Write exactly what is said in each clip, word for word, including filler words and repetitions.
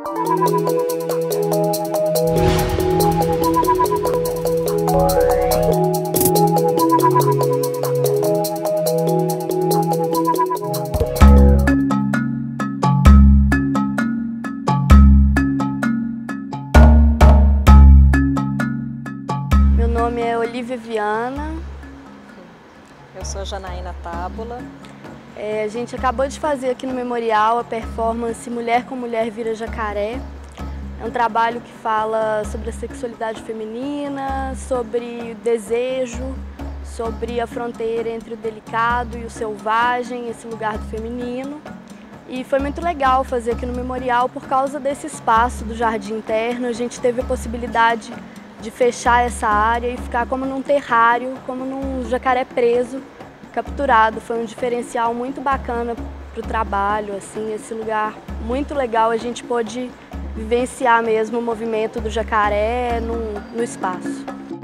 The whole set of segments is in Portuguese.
Meu nome é Olívia Viana. Eu sou Janaína Tábula. É, a gente acabou de fazer aqui no Memorial a performance Mulher com Mulher Vira Jacaré. É um trabalho que fala sobre a sexualidade feminina, sobre desejo, sobre a fronteira entre o delicado e o selvagem, esse lugar do feminino. E foi muito legal fazer aqui no Memorial por causa desse espaço do jardim interno. A gente teve a possibilidade de fechar essa área e ficar como num terrário, como num jacaré preso, capturado. Foi um diferencial muito bacana para o trabalho, assim, esse lugar muito legal. A gente pôde vivenciar mesmo o movimento do jacaré no, no espaço.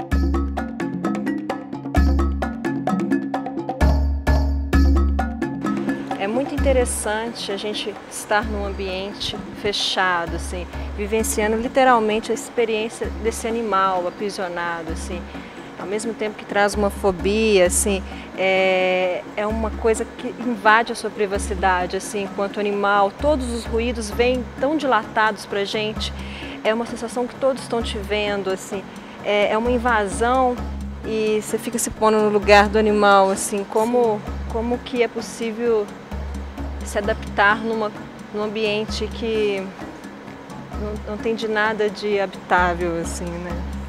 É muito interessante a gente estar num ambiente fechado, assim, vivenciando literalmente a experiência desse animal aprisionado, assim, ao mesmo tempo que traz uma fobia, assim, é, é uma coisa que invade a sua privacidade, assim, enquanto animal. Todos os ruídos vêm tão dilatados para a gente, é uma sensação que todos estão te vendo, assim, é, é uma invasão e você fica se pondo no lugar do animal, assim, como, como que é possível se adaptar numa, num ambiente que não, não tem de nada de habitável, assim, né?